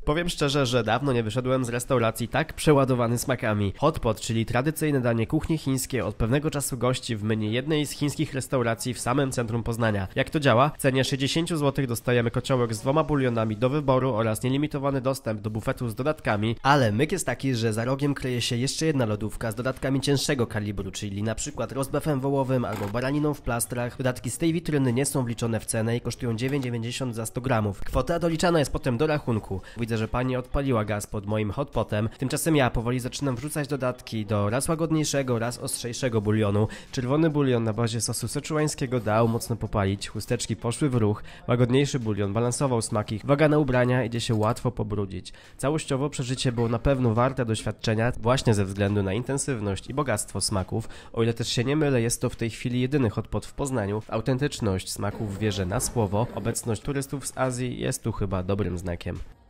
Powiem szczerze, że dawno nie wyszedłem z restauracji tak przeładowany smakami. Hot pot, czyli tradycyjne danie kuchni chińskiej, od pewnego czasu gości w menu jednej z chińskich restauracji w samym centrum Poznania. Jak to działa? W cenie 60 zł dostajemy kociołek z 2 bulionami do wyboru oraz nielimitowany dostęp do bufetu z dodatkami, ale myk jest taki, że za rogiem kryje się jeszcze jedna lodówka z dodatkami cięższego kalibru, czyli na przykład rozbefem wołowym albo baraniną w plastrach. Dodatki z tej witryny nie są wliczone w cenę i kosztują 9,90 za 100 gramów. Kwota doliczana jest potem do rachunku. Widzę, że pani odpaliła gaz pod moim hotpotem. Tymczasem ja powoli zaczynam wrzucać dodatki do raz łagodniejszego, raz ostrzejszego bulionu. Czerwony bulion na bazie sosu seczuańskiego dał mocno popalić, chusteczki poszły w ruch, łagodniejszy bulion balansował smaki, uwaga na ubrania, idzie się łatwo pobrudzić. Całościowo przeżycie było na pewno warte doświadczenia właśnie ze względu na intensywność i bogactwo smaków. O ile też się nie mylę, jest to w tej chwili jedyny hotpot w Poznaniu. Autentyczność smaków wierzę na słowo, obecność turystów z Azji jest tu chyba dobrym znakiem.